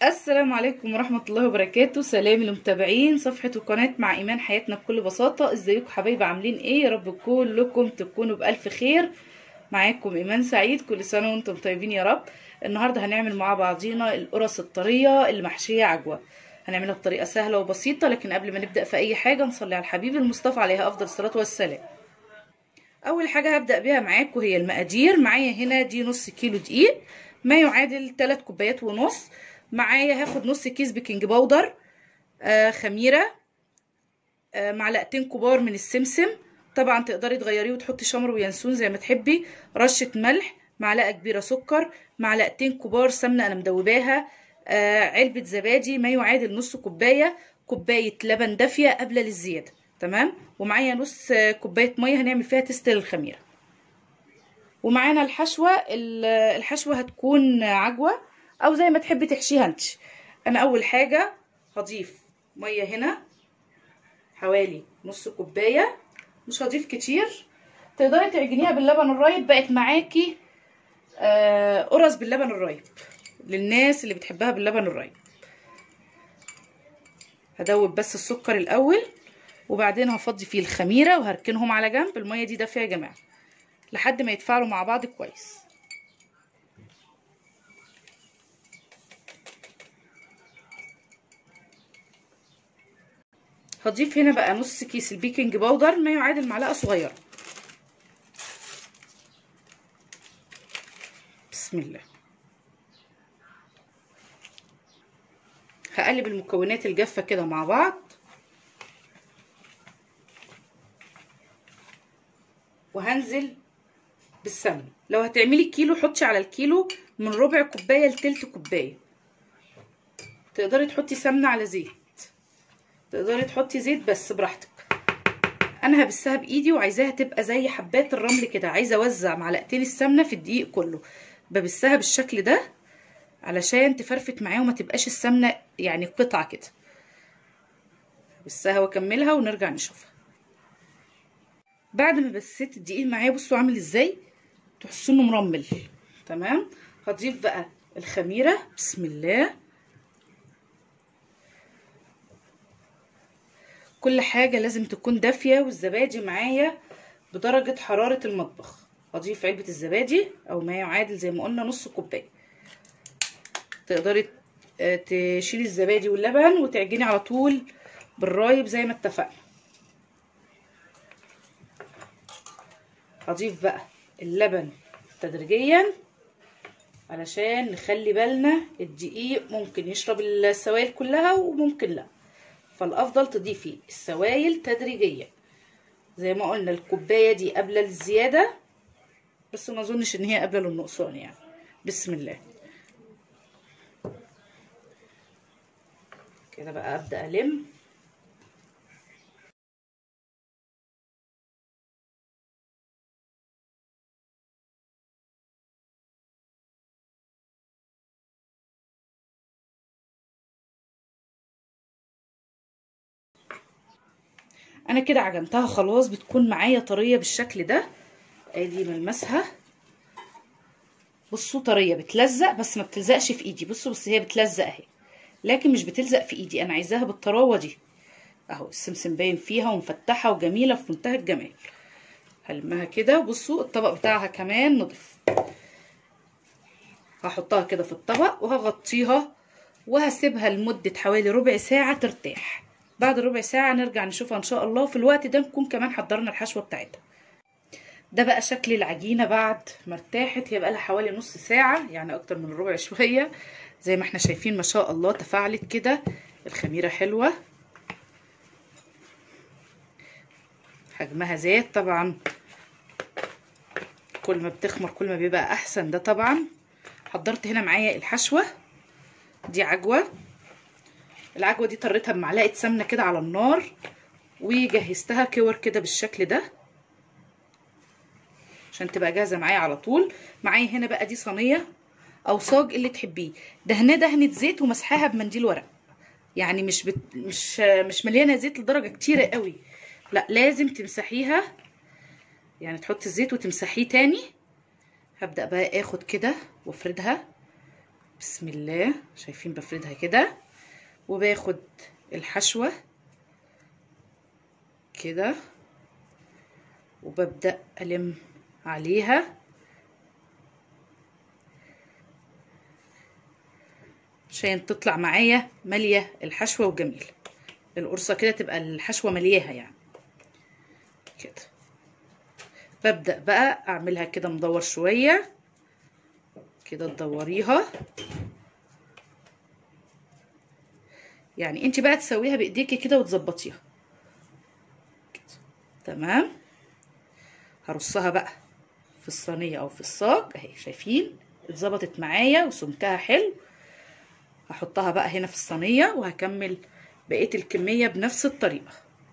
السلام عليكم ورحمة الله وبركاته. سلام للمتابعين صفحة وقناة مع إيمان حياتنا بكل بساطة. ازيكم حبايبي، عاملين ايه؟ يا رب كلكم تكونوا بألف خير. معاكم إيمان سعيد، كل سنة وانتم طيبين يا رب. النهاردة هنعمل مع بعضينا القرص الطرية اللي محشية عجوة. هنعملها بطريقة سهلة وبسيطة، لكن قبل ما نبدأ في أي حاجة نصلي على الحبيب المصطفى عليها أفضل الصلاة والسلام. أول حاجة هبدأ بيها معاكم هي المقادير. معايا هنا دي نص كيلو دقيق، ما يعادل 3 كوبايات ونص. معايا هاخد نص كيس بيكنج باودر، خميره، معلقتين كبار من السمسم، طبعا تقدري تغيريه وتحطي شمر وينسون زي ما تحبي، رشه ملح، معلقه كبيره سكر، معلقتين كبار سمنه انا مدوباها، علبه زبادي ما يعادل نص كوبايه، كوبايه لبن دافيه قابله للزياده، تمام. ومعايا نص كوبايه ميه هنعمل فيها تست للخميره. ومعانا الحشوه هتكون عجوه او زي ما تحبي تحشيها انت. انا اول حاجه هضيف ميه هنا حوالي نص كوبايه، مش هضيف كتير. تقدري تعجنيها باللبن الرايب، بقت معاكي قرص باللبن الرايب للناس اللي بتحبها باللبن الرايب. هدوب بس السكر الاول، وبعدين هفضي فيه الخميره وهركنهم على جنب. الميه دي دافيه يا جماعه لحد ما يتفاعلوا مع بعض كويس. هضيف هنا بقى نص كيس البيكنج باودر ما يعادل معلقه صغيره. بسم الله. هقلب المكونات الجافه كده مع بعض، وهنزل بالسمنه. لو هتعملي كيلو حطي على الكيلو من ربع كوبايه لتلت كوبايه. تقدري تحطي سمنه على زيت، تقدري تحطي زيت، بس براحتك. انا هبسها بايدي وعايزاها تبقى زي حبات الرمل كده، عايزه اوزع معلقتين السمنه في الدقيق كله. ببسها بالشكل ده علشان تفرفت معايا وما تبقاش السمنه يعني قطعه كده. بسها واكملها ونرجع نشوفها. بعد ما بسيت الدقيق معايا بصوا عامل ازاي، تحسوا انه مرمل، تمام. هضيف بقى الخميره. بسم الله. كل حاجه لازم تكون دافيه، والزبادي معايا بدرجه حراره المطبخ. هضيف علبه الزبادي او ما يعادل زي ما قلنا نص كوبايه. تقدري تشيلي الزبادي واللبن وتعجني على طول بالرايب زي ما اتفقنا. هضيف بقى اللبن تدريجيا علشان نخلي بالنا الدقيق ممكن يشرب السوائل كلها وممكن لا، فالافضل تضيفي السوائل تدريجيا. زي ما قلنا الكوبايه دي قابله للزياده، بس ما اظنش ان هي قابله للنقصان يعني. بسم الله. كده بقى ابدا الم. انا كده عجنتها خلاص، بتكون معايا طريه بالشكل ده. ادي ملمسها، بصوا طريه بتلزق بس ما بتلزقش في ايدي. بصوا بس هي بتلزق اهي، لكن مش بتلزق في ايدي. انا عايزاها بالطراوه دي اهو. السمسم باين فيها ومفتحه وجميله في منتهى الجمال. هلمها كده. بصوا الطبق بتاعها كمان نضيف. هحطها كده في الطبق وهغطيها وهسيبها لمده حوالي ربع ساعه ترتاح. بعد ربع ساعه نرجع نشوفها ان شاء الله. في الوقت ده نكون كمان حضرنا الحشوه بتاعتها. ده بقى شكل العجينه بعد ما ارتاحت. هي بقى لها حوالي نص ساعه، يعني اكتر من ربع شويه. زي ما احنا شايفين ما شاء الله تفاعلت كده. الخميره حلوه، حجمها زاد طبعا. كل ما بتخمر كل ما بيبقى احسن. ده طبعا حضرت هنا معايا الحشوه دي عجوه. العجوه دي طريتها بمعلقه سمنه كده على النار، وجهزتها كور كده بالشكل ده عشان تبقى جاهزه معايا على طول. معايا هنا بقى دي صينيه او صاج اللي تحبيه، دهناه دهنه زيت ومسحاها بمنديل ورق. يعني مش مليانه زيت لدرجه كتيره قوي، لا لازم تمسحيها، يعني تحطي الزيت وتمسحيه تاني. هبدأ بقى اخد كده وافردها بسم الله. شايفين بفردها كده، وباخد الحشوة كده وببدأ ألم عليها عشان تطلع معايا مالية الحشوة وجميلة. القرصة كده تبقى الحشوة ملياها يعني كده. ببدأ بقى أعملها كده مدور شوية كده، تدوريها يعني انت بقى تسويها بايديكي كده وتظبطيها كده. تمام. هرصها بقى في الصينيه او في الصاج اهي. شايفين اتظبطت معايا وسمكها حلو. هحطها بقى هنا في الصينيه وهكمل بقيه الكميه بنفس الطريقه.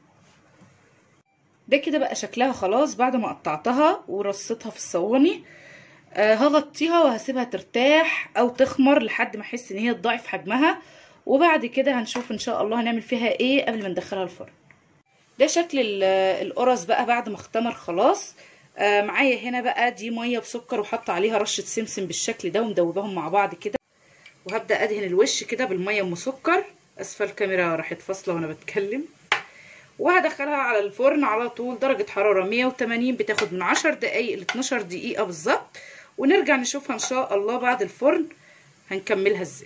ده كده بقى شكلها خلاص بعد ما قطعتها ورصيتها في الصواني. هغطيها وهسيبها ترتاح او تخمر لحد ما احس ان هي تضاعف حجمها، وبعد كده هنشوف ان شاء الله هنعمل فيها ايه قبل ما ندخلها الفرن. ده شكل القرص بقى بعد ما اختمر خلاص. معايا هنا بقى دي ميه بسكر وحاطه عليها رشه سمسم بالشكل ده ومدوباهم مع بعض كده، وهبدا ادهن الوش كده بالميه ام سكر. اسفل الكاميرا راحت فاصله وانا بتكلم. وهدخلها على الفرن على طول درجه حراره 180، بتاخد من 10 دقايق ل 12 دقيقه بالظبط، ونرجع نشوفها ان شاء الله بعد الفرن هنكملها ازاي.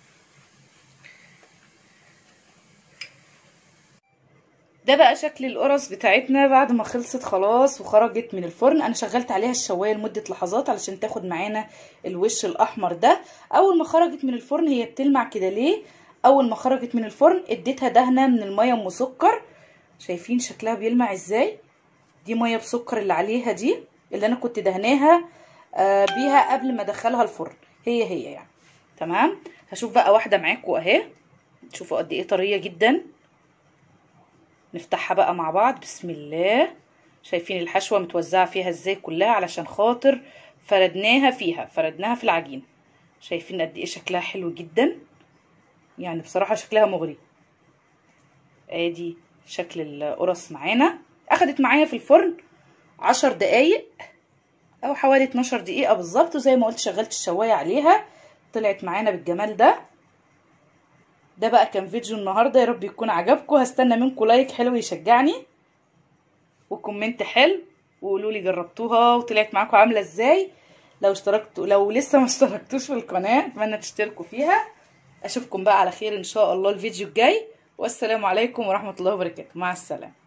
ده بقى شكل القرص بتاعتنا بعد ما خلصت خلاص وخرجت من الفرن. انا شغلت عليها الشوايه لمده لحظات علشان تاخد معانا الوش الاحمر ده. اول ما خرجت من الفرن هي بتلمع كده ليه؟ اول ما خرجت من الفرن اديتها دهنه من الميه ام سكر. شايفين شكلها بيلمع ازاي؟ دي ميه بسكر اللي عليها دي اللي انا كنت دهناها بيها قبل ما ادخلها الفرن، هي يعني. تمام. هشوف بقى واحده معاكم اهي، تشوفوا قد ايه طريه جدا. نفتحها بقى مع بعض. بسم الله. شايفين الحشوة متوزعة فيها ازاي كلها علشان خاطر فردناها في العجينة. شايفين قد ايه شكلها حلو جدا يعني، بصراحة شكلها مغري. ادي شكل القرص معانا. اخدت معايا في الفرن 10 دقايق او حوالي 12 دقيقة بالظبط، وزي ما قلت شغلت الشواية عليها طلعت معانا بالجمال ده. ده بقى كان فيديو النهارده، يا رب يكون عجبكم. هستنى منكم لايك حلو يشجعني وكومنت حلو، وقولوا لي جربتوها وطلعت معاكم عامله ازاي. لو لسه ما اشتركتوش في القناه اتمنى تشتركوا فيها. اشوفكم بقى على خير ان شاء الله الفيديو الجاي، والسلام عليكم ورحمه الله وبركاته. مع السلامه.